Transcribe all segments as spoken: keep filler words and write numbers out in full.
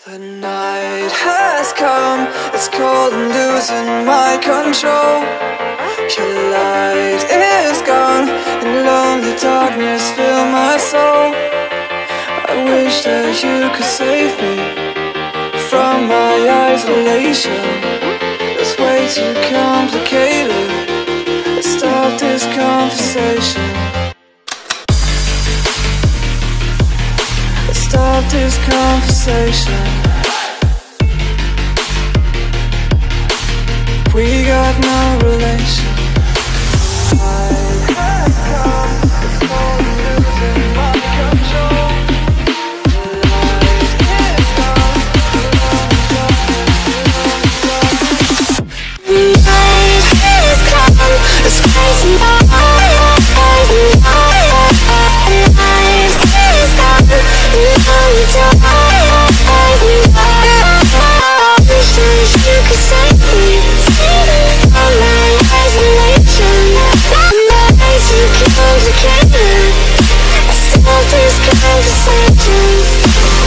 The night has come, it's cold and losing my control. Your light is gone, and lonely darkness fill my soul. I wish that you could save me from my isolation. It's way too complicated. Let's stop this conversation. Let's stop this conversation. We got no relation. I have come, it's cold and losing my control. The light is gone, the night has come, it's crazy by my eyes. The night is gone, the lonely dark eyes. I wish that you could save me from my isolation. I'm way too complicated. Let's stop this conversation.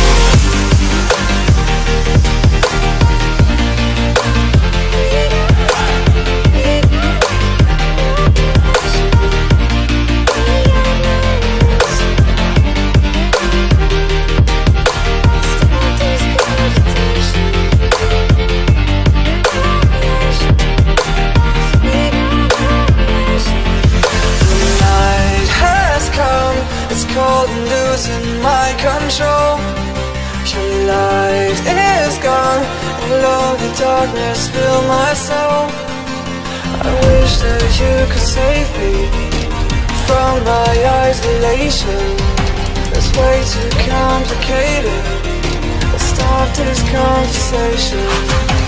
Cold and losing my control. Your light is gone, and lonely darkness fill my soul. I wish that you could save me from my isolation. It's way too complicated. Let's stop this conversation.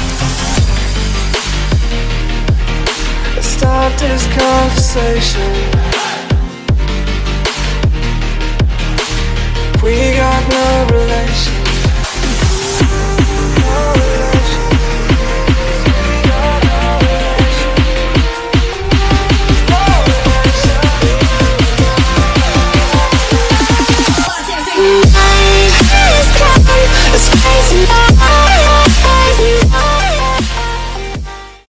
Let's stop this conversation.